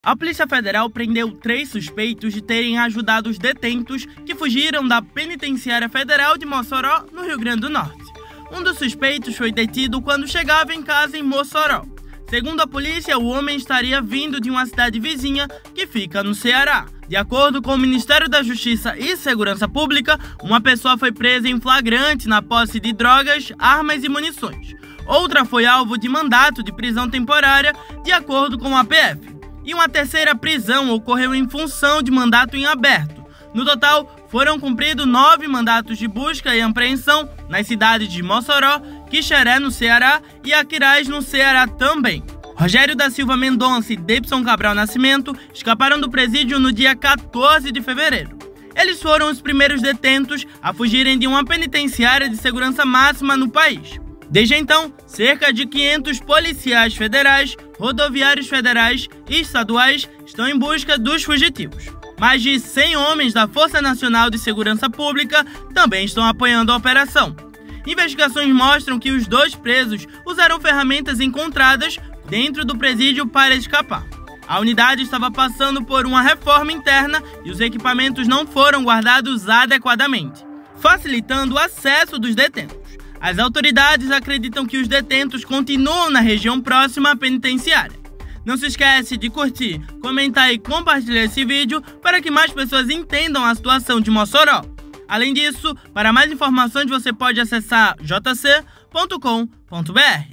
A Polícia Federal prendeu 3 suspeitos de terem ajudado os detentos que fugiram da Penitenciária Federal de Mossoró, no Rio Grande do Norte. Um dos suspeitos foi detido quando chegava em casa em Mossoró. Segundo a polícia, o homem estaria vindo de uma cidade vizinha que fica no Ceará. De acordo com o Ministério da Justiça e Segurança Pública, uma pessoa foi presa em flagrante na posse de drogas, armas e munições. Outra foi alvo de mandato de prisão temporária, de acordo com a PF. E uma terceira prisão ocorreu em função de mandato em aberto. No total, foram cumpridos 9 mandatos de busca e apreensão nas cidades de Mossoró, Quixeré, no Ceará, e Aquiraz, no Ceará também. Rogério da Silva Mendonça e Deipson Cabral Nascimento escaparam do presídio no dia 14 de fevereiro. Eles foram os primeiros detentos a fugirem de uma penitenciária de segurança máxima no país. Desde então, cerca de 500 policiais federais, rodoviários federais e estaduais estão em busca dos fugitivos. Mais de 100 homens da Força Nacional de Segurança Pública também estão apoiando a operação. Investigações mostram que os 2 presos usaram ferramentas encontradas dentro do presídio para escapar. A unidade estava passando por uma reforma interna e os equipamentos não foram guardados adequadamente, facilitando o acesso dos detentos. As autoridades acreditam que os detentos continuam na região próxima à penitenciária. Não se esquece de curtir, comentar e compartilhar esse vídeo para que mais pessoas entendam a situação de Mossoró. Além disso, para mais informações você pode acessar jc.com.br.